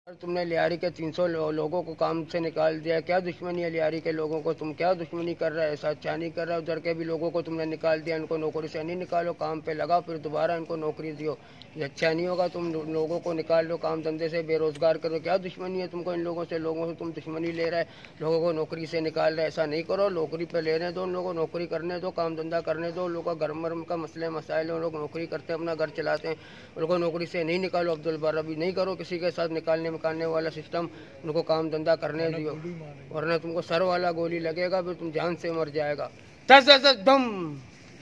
तुमने लियारी के 300 लोगों को काम से निकाल दिया। क्या दुश्मनी है लियारी के लोगों को? तुम क्या दुश्मनी कर रहे हो? ऐसा अच्छा नहीं कर रहा। उधर के भी लोगों को तुमने निकाल दिया, इनको नौकरी से नहीं निकालो, काम पे लगाओ, फिर दोबारा इनको नौकरी दियो। ये अच्छा नहीं होगा। तुम लोगों को निकाल लो काम धंधे से, बेरोजगार करो। क्या दुश्मनी है तुमको इन लोगों से तुम दुश्मनी ले रहे, लोगों को नौकरी से निकाल रहे। ऐसा नहीं करो, नौकरी पे लेने दो, उन लोगों को नौकरी करने दो, काम धंधा करने दो। लोगों का घर मरम का मसले मसाइल, लोग नौकरी करते हैं, अपना घर चलाते हैं, उनको नौकरी से नहीं निकालो। अब्दुल बार अभी नहीं करो किसी के साथ निकालने मकालने वाला सिस्टम, उनको काम धंधा करने दियो, वरना तुमको सर वाला गोली लगेगा, फिर तुम जान से मर जाएगा। दस दस दस बम।